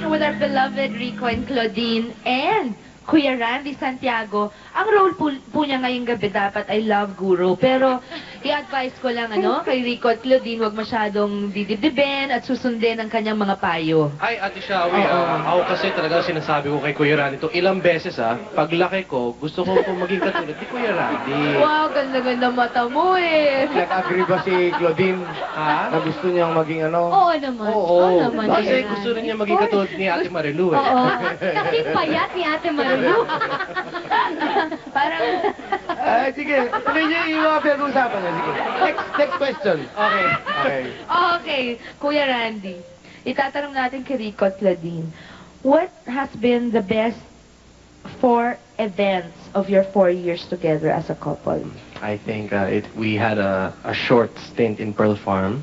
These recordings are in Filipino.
conversation with our beloved Rico and Claudine and Kuya Randy Santiago. Ang role po niya ngayong gabi dapat ay love guru. Pero i-advise ko lang kay Rico at Claudine, huwag masyadong didibdibin at susundin ang kanyang mga payo. Ay, Ate Shawi, ako kasi talaga sinasabi ko kay Kuya Randy ito ilang beses paglaki ko, gusto ko maging katulad ni Kuya Randy. Wow, ganda-ganda mata mo eh. Nag-agree ba si Claudine na gusto niyang maging Oo naman. Oo, naman. kasi gusto rin niya maging katulad ni Ate Marilu eh. Oo. Kasi payat ni Ate Marilu. Parang... Sige, tuloy niyo yung mga pinag-uusapan niya. Sige. Next question. Okay, Kuya Randy. Itatanong natin kay Rico at Claudine. What has been the best 4 events of your 4 years together as a couple? I think we had a short stint in Pearl Farm.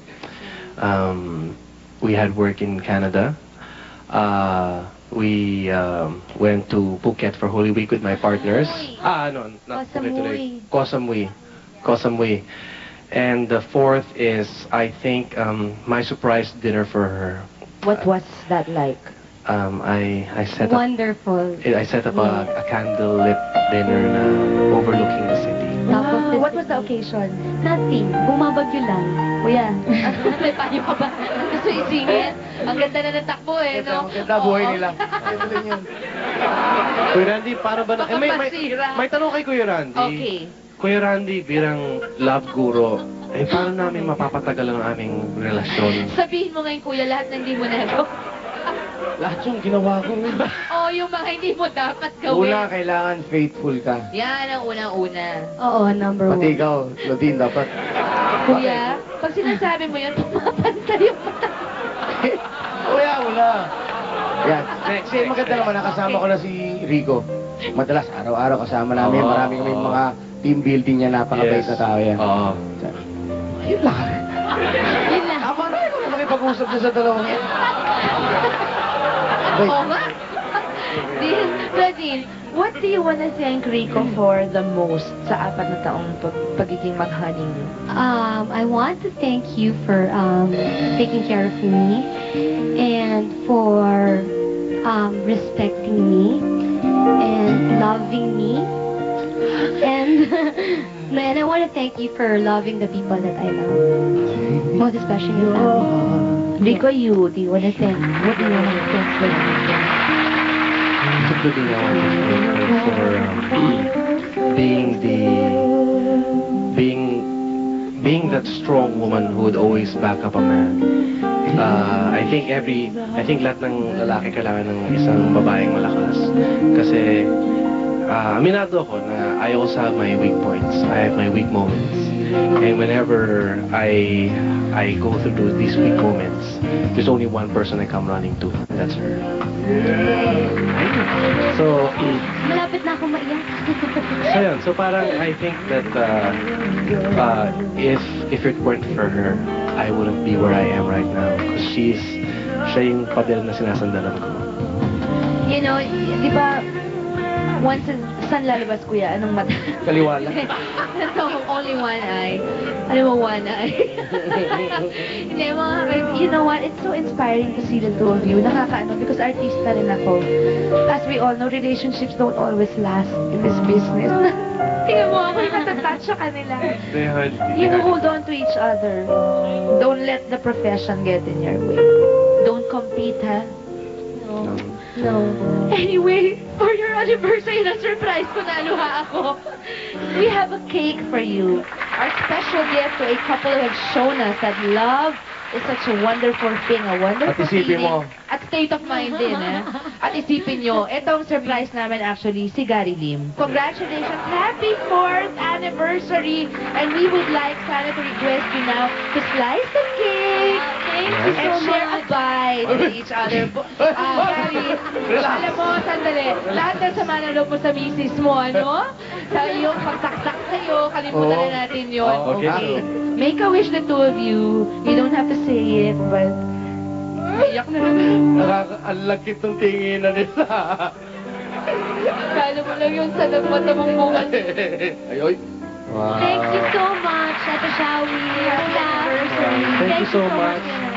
We had work in Canada. We went to Phuket for Holy Week with my partners. No, not Phuket. Koh Samui. Koh Samui. And the 4th is, I think, my surprise dinner for her. What was that like? I set up... Wonderful. I set up a candlelit dinner overlooking the city. What was the occasion? Nothing. Bumabagyo lang. Kuya, may payo ka ba? Gusto isingit? Ang ganda na ng takbo eh, no? Ang ganda buhay nila. Kuya Randy, paano ba na... may tanong kay Kuya Randy. Okay. Kuya Randy, bilang love guru, paano namin mapapatagal ang aming relasyon? Sabihin mo ngayon, Kuya, lahat ng hindi mo nagawa. Lahat yung ginawa ko. Yung mga hindi mo dapat gawin. Una, kailangan faithful ka. Yan ang unang-una. Oo, number 1. Pati ikaw, Claudine, dapat. Kuya, pag sinasabi mo yun, pumapantay yung mata. Kuya, wala. Yan. Kasi maganda naman, nakasama ko na si Rico. Madalas, araw-araw kasama namin. Marami kami mga team building niya, napakabait na tao yan. Oo. Yun lang. Yun lang. Tama na, ikaw na makipag-usap na sa dalawang yan. Oo nga. Claudine, what do you want to thank Rico for the most sa 4 na taong pagiging mag-honeymoon? I want to thank you for taking care of me and for respecting me and loving me. And I want to thank you for loving the people that I love. Most especially your family. Rico, do you want to thank, what do you want to thank Claudine? Including I want to thank her for being that strong woman who would always back up a man. I think lahat ng lalaki kailangan ng isang babaeng malakas. Kasi aminado ako na I also have my weak points. I have my weak moments. And whenever I go through these weak moments, there's only one person I come running to, and that's her. So, Malapit na ako maiyak. so yun. So parang I think that if it weren't for her, I wouldn't be where I am right now. Because siya yung pader na sinasandalan ko. You know, di ba, once saan lalabas, Kuya? Anong mata? Kaliwa lang. So, only one eye. Alam mo, one eye. Hindi, you know what? It's so inspiring to see the two of you. Nakakaano, because artista rin ako. As we all know, relationships don't always last in this business. Tingnan mo ako, natatouch sa kanila. You know, hold on to each other. Don't let the profession get in your way. Don't compete, ha? No. Anyway, for your anniversary, na-surprise ko na luha ako. We have a cake for you. Our special gift to a couple who have shown us that love is such a wonderful thing, a wonderful At isipin feeling. mo. At state of mind din, At isipin nyo, itong surprise namin actually, si Gary Lim. Congratulations! Happy 4th anniversary! And we would like sana to request you now to slice the cake! Thank you so And share a much. bite with each other. Gary, alam mo, sandali, lahat ng sama ng loob mo sa misis mo, Sa iyong pagtaktak sa'yo, kalimutan na natin yun. Okay. Make a wish, the two of you. You don't have to say it, but... Iyak na naman. Ang lagkit ng tingin na nila. Kala mo lang yung salag mata mong bungan. Ayoy. Wow. Thank you so much, Ate Shawi. Thank you so much.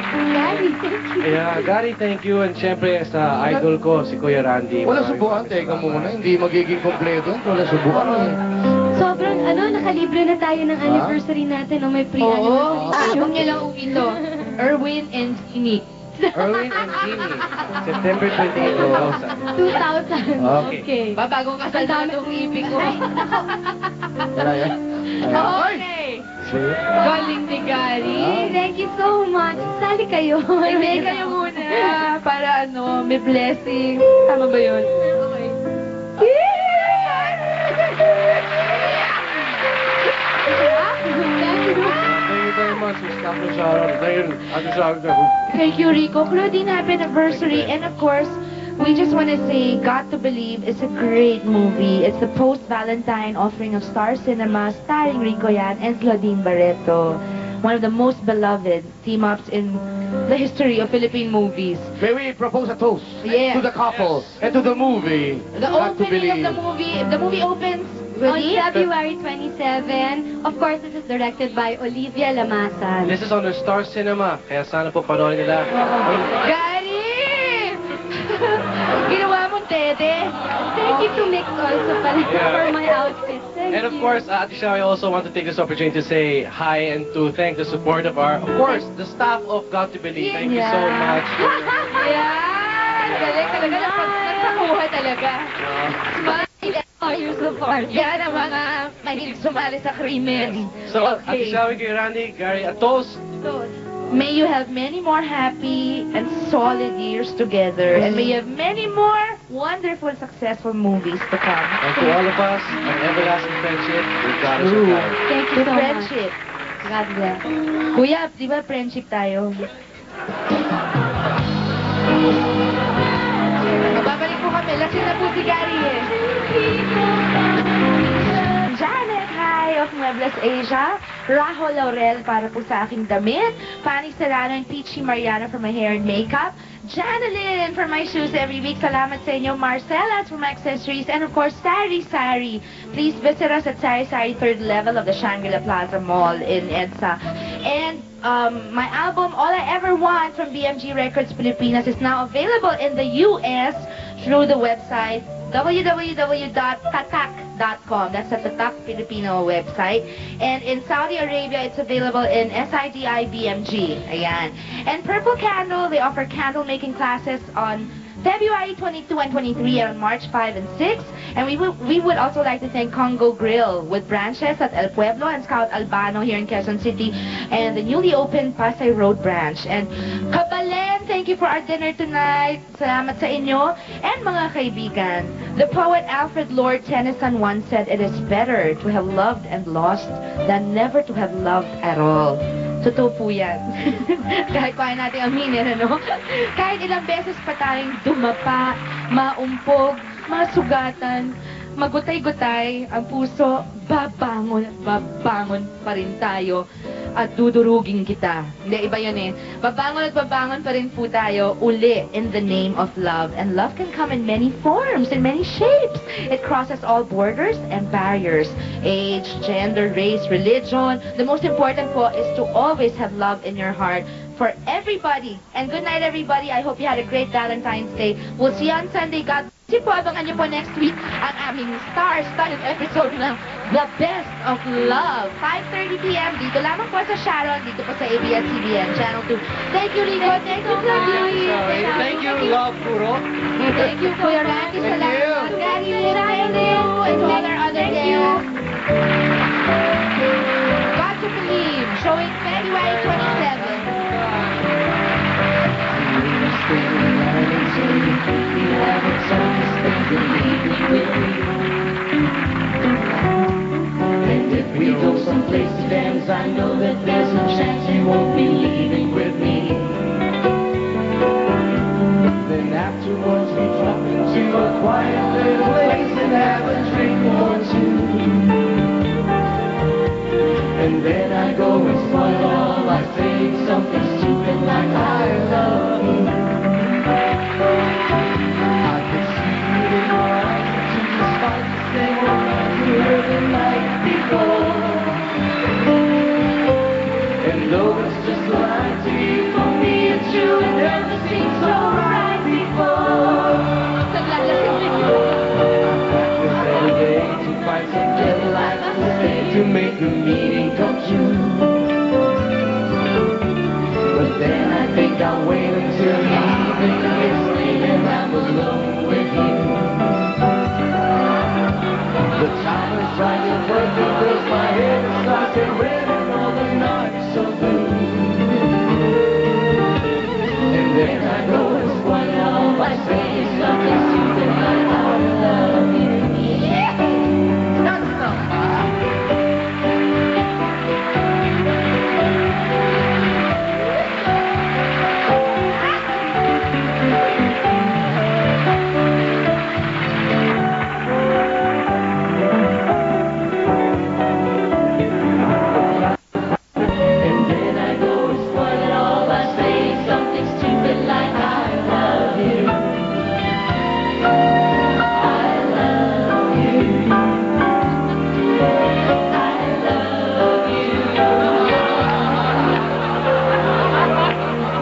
Gary, thank you. Yeah, Gary, thank you. And syempre sa idol ko, si Kuya Randy. Walang Maraming subukan, teka muna. Hindi magiging kompleto. Walang subukan. Sobrang, nakalibre na tayo ng anniversary natin. May Oo. pre-anniversary. Huwag niyo lang umito. Erwin and Jeannie. Erwin and Jeannie, September 28, 2000. 2,000. Okay. Babagong kasal na itong ibig ko. Wala yan. Okay. Galing ni Gary. Thank you so much. Sali kayo. Hindi kayo muna. Para may blessing. Tama ba yun? Okay. Thank you very much, Miss Captain Sharon. Thank you, Rico. Claudine, happy anniversary. And of course, we just want to say Got to Believe is a great movie. It's the post-Valentine offering of Star Cinema starring Rico Yan and Claudine Barreto. One of the most beloved team-ups in the history of Philippine movies. May we propose a toast Yeah. to the couple and to the movie. The Got to opening of Believe. the movie opens On ready? February 27, of course, this is directed by Olivia Lamasan. This is on the Star Cinema, kaya sana po panoorin nila. Gary! Ginawa mong tete. Thank you to Mix also pala Yeah. for my outfit. Thank And of you. course, Ate Shao, I also want to take this opportunity to say hi and to thank the support of of course, the staff of Got to Believe. Thank you so much. Yan! Galing talaga. Nagpakuha talaga. Smile For your support. yan ang mga mahilig sumali sa krimen. So, Ate Okay. Shao, kay Randy, Gary, a toast. May you have many more happy and solid years together. And may you have many more wonderful, successful movies to come. And to all of us, an everlasting friendship with God as our guide. Thank you To so much. friendship. God bless. Kuya, di ba friendship tayo? Babalik po kami. Lasing na po si Gary eh. Janet, hi, of Muebles Asia. Rajo Laurel para po sa aking damit. Fanny Serrano and Peachy Mariano for my hair and makeup. Janelyn for my shoes every week. Salamat sa inyo. Marcelas for my accessories. And of course, Sari Sari. Please visit us at Sari Sari, third level of the Shangri-La Plaza Mall in EDSA. And my album, All I Ever Want from BMG Records Pilipinas is now available in the US through the website www.tatak.com. That's the Tatak Filipino website. And in Saudi Arabia, it's available in SIDI BMG. Ayan. And Purple Candle, they offer candle making classes on February 22 and 23 and on March 5 and 6. And we would also like to thank Congo Grill with branches at El Pueblo and Scout Albano here in Quezon City and the newly opened Pasay Road branch. And Kabalen, thank you for our dinner tonight. Salamat sa inyo. And mga kaibigan, the poet Alfred Lord Tennyson once said, "It is better to have loved and lost than never to have loved at all." Totoo po yan. Kahit kaya natin aminin, ano? Kahit ilang beses pa tayong dumapa, maumpog, masugatan, magutay-gutay, ang puso, babangon at babangon pa rin tayo at dudurugin kita. Hindi, iba yun eh. Babangon at babangon pa rin po tayo uli in the name of love. And love can come in many forms, in many shapes. It crosses all borders and barriers. Age, gender, race, religion. The most important po is to always have love in your heart for everybody. And good night, everybody. I hope you had a great Valentine's Day. We'll see you on Sunday. God bless you po. Abangan niyo po next week ang aming star-studded episode ng The Best of Love. 5:30 p.m. Dito lamang po sa Sharon. Dito po sa ABS-CBN Channel 2. Thank you, Rico. Thank you, Claudine. Thank you, Love Puro. Thank you, Kuya Randy. Salamat. Gary, thank you. And to all our other guests. Got to Believe, showing February 27. And if we go someplace to dance, I know that there's a chance you won't be leaving with me. Then afterwards we drop into a quiet little place and have a drink or two. And then I go and spoil all by saying something stupid like I love you. I can see it in your eyes that you despise the same old like you heard the night before. And though it's just a lie to you, for me it's true, it never seemed so right before. Every day to find some deadline to say to make the meeting come true. But then I think I'll wait until the evening gets late and I'm alone with you. The time is striking perfect, fills my head and starts to red and all the nights so blue. And then I go and spoil it all by saying something stupid like I love you.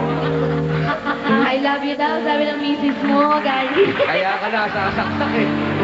I love you daw, sabi ng misis mo, Gary. Kaya ka nasasaksak eh.